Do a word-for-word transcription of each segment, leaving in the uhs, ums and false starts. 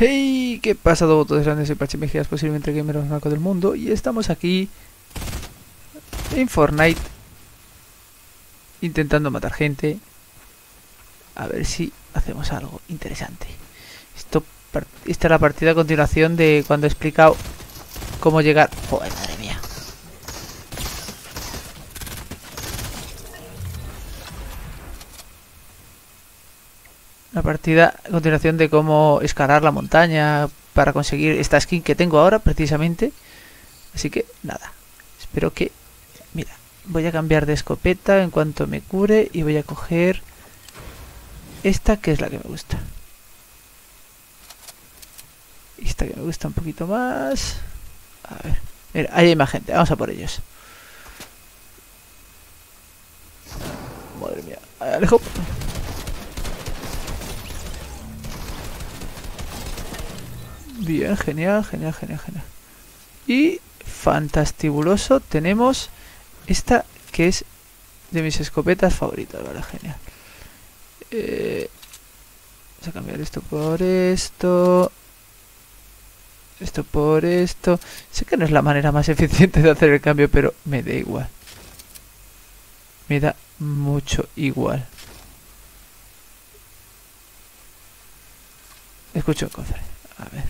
Hey, ¿qué pasa, todos grandes? Soy Pachi Mejías, posiblemente el gamer más maco del mundo, y estamos aquí en Fortnite intentando matar gente. A ver si hacemos algo interesante. Esto, esta es la partida a continuación de cuando he explicado cómo llegar. Joder, madre mía. La partida a continuación de cómo escalar la montaña para conseguir esta skin que tengo ahora, precisamente. Así que, nada. Espero que... Mira, voy a cambiar de escopeta en cuanto me cure y voy a coger esta, que es la que me gusta. Esta que me gusta un poquito más. A ver. Mira, ahí hay más gente. Vamos a por ellos. Madre mía. Alejo. Bien, genial, genial, genial, genial. Y fantastibuloso, tenemos esta que es de mis escopetas favoritas, vale, genial. Eh, vamos a cambiar esto por esto. Esto por esto. Sé que no es la manera más eficiente de hacer el cambio, pero me da igual. Me da mucho igual. Escucho un cofre. A ver.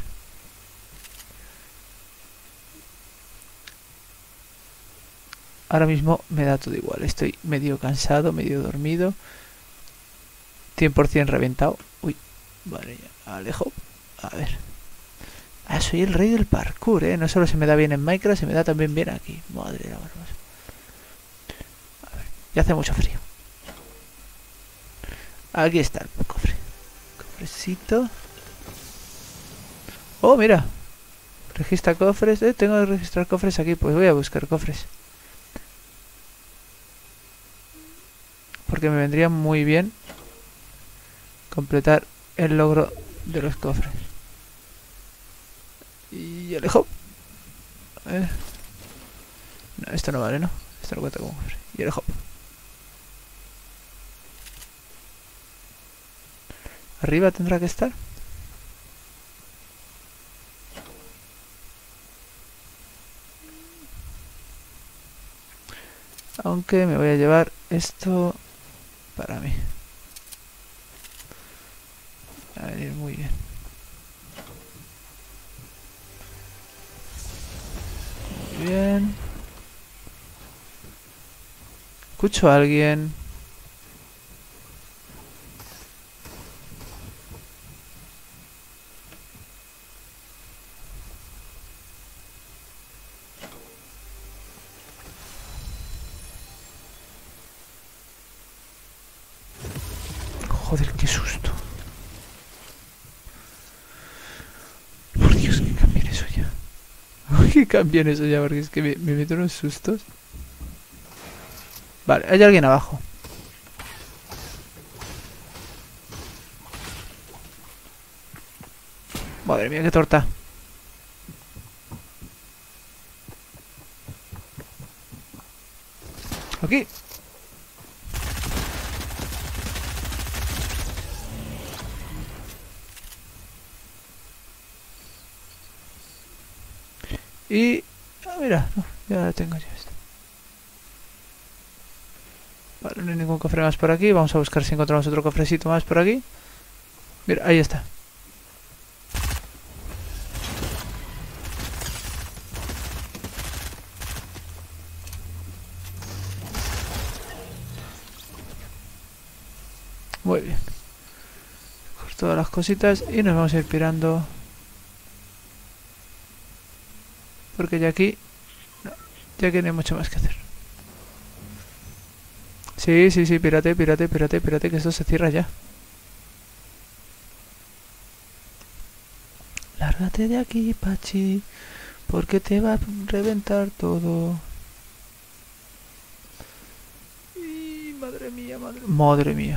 Ahora mismo me da todo igual. Estoy medio cansado, medio dormido. cien por cien reventado. Uy, vale, ya. Alejo. A ver. Ah, soy el rey del parkour, ¿eh? No solo se me da bien en Minecraft, se me da también bien aquí. Madre de la barbaridad. A ver, ya hace mucho frío. Aquí está el cofre. Cofrecito. Oh, mira. Registra cofres. Eh, tengo que registrar cofres aquí. Pues voy a buscar cofres. Porque me vendría muy bien completar el logro de los cofres. Y alejo. Eh. No, esto no vale, ¿no? Esto no cuenta como cofre. Y alejo. Arriba tendrá que estar. Aunque me voy a llevar esto para mí. Va a venir muy bien. Muy bien. Escucho a alguien. Joder, qué susto. Por Dios, que cambien eso ya. Que cambien eso ya, porque es que me, me meto unos sustos. Vale, hay alguien abajo. Madre mía, qué torta. Aquí. Y... Ah, mira, no, ya la tengo ya esto. Vale, no hay ningún cofre más por aquí. Vamos a buscar si encontramos otro cofrecito más por aquí. Mira, ahí está. Muy bien. Coger todas las cositas y nos vamos a ir pirando. Porque ya aquí... No, ya que no hay mucho más que hacer. Sí, sí, sí, pírate, pírate, pírate, pírate, que esto se cierra ya. Lárgate de aquí, Pachi, porque te va a reventar todo. Y madre mía, madre... Madre mía.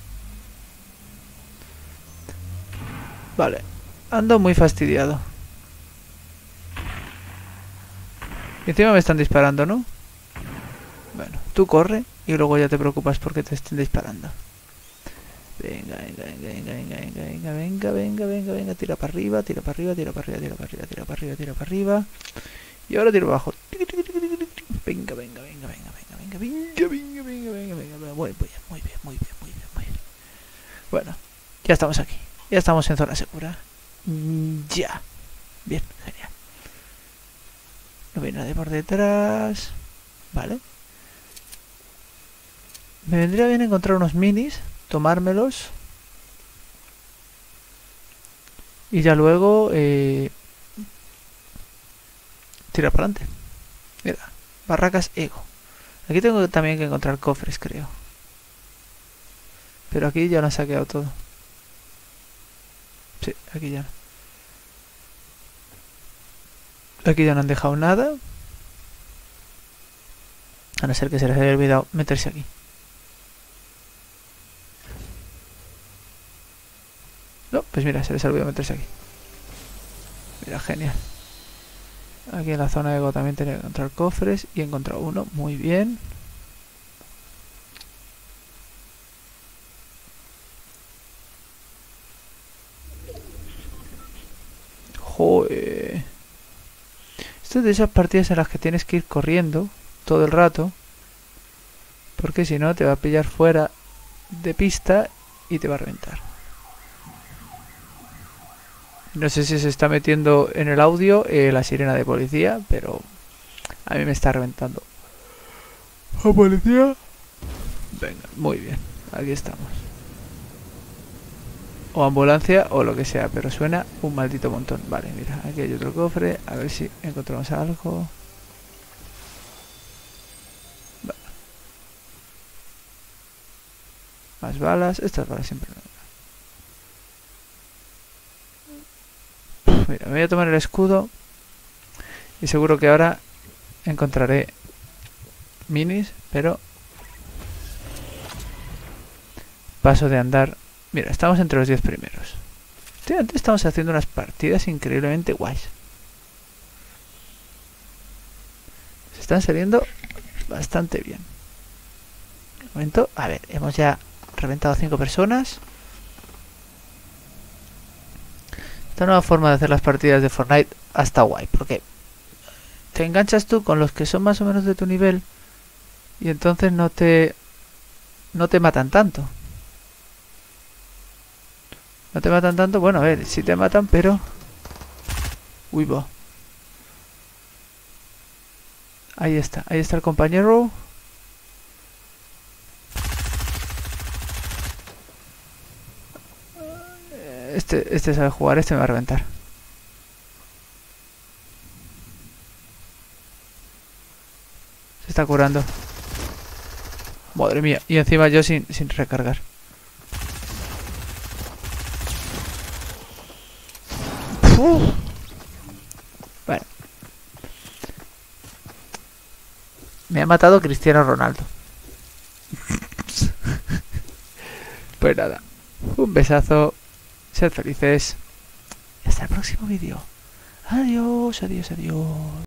Vale, ando muy fastidiado. Y encima me están disparando, ¿no? Bueno, tú corre y luego ya te preocupas porque te estén disparando. Venga, venga, venga, venga, venga, venga, venga, venga, venga, venga, venga, tira para arriba, tira para arriba, tira para arriba, tira para arriba, tira para arriba, tira para arriba. Y ahora tiro para abajo. Venga, venga, venga, venga, venga, venga, venga, venga, venga, venga, venga. Muy bien, muy bien, muy bien, muy bien, muy bien. Bueno, ya estamos aquí. Ya estamos en zona segura. Ya. Bien, genial. No viene nadie por detrás. Vale. Me vendría bien encontrar unos minis, tomármelos. Y ya luego eh, tirar para adelante. Mira, barracas ego. Aquí tengo también que encontrar cofres, creo. Pero aquí ya lo han saqueado todo. Sí, aquí ya no. Aquí ya no han dejado nada. A no ser que se les haya olvidado meterse aquí. No, pues mira, se les ha olvidado meterse aquí. Mira, genial. Aquí en la zona de ego también tenía que encontrar cofres. Y he encontrado uno, muy bien. Joder. Esto es de esas partidas en las que tienes que ir corriendo todo el rato. Porque si no te va a pillar fuera de pista y te va a reventar. No sé si se está metiendo en el audio eh, la sirena de policía, pero a mí me está reventando. ¿La policía? Venga, muy bien. Aquí estamos. O ambulancia o lo que sea, pero suena un maldito montón. Vale, mira, aquí hay otro cofre. A ver si encontramos algo. Vale. Más balas. Estas balas siempre no. Mira, me voy a tomar el escudo. Y seguro que ahora encontraré minis, pero paso de andar. Mira, estamos entre los diez primeros. Antes estamos haciendo unas partidas increíblemente guays. Se están saliendo bastante bien. Un momento, a ver, hemos ya reventado cinco personas. Esta nueva forma de hacer las partidas de Fortnite hasta guay, porque te enganchas tú con los que son más o menos de tu nivel y entonces no te no te matan tanto. No te matan tanto, bueno, a ver, sí te matan, pero uy, va. Ahí está, ahí está el compañero. Este, este sabe jugar, este me va a reventar. Se está curando. Madre mía, y encima yo sin, sin recargar. Uf. Bueno. Me ha matado Cristiano Ronaldo. Pues nada, un besazo. Sed felices. Y hasta el próximo vídeo. Adiós, adiós, adiós.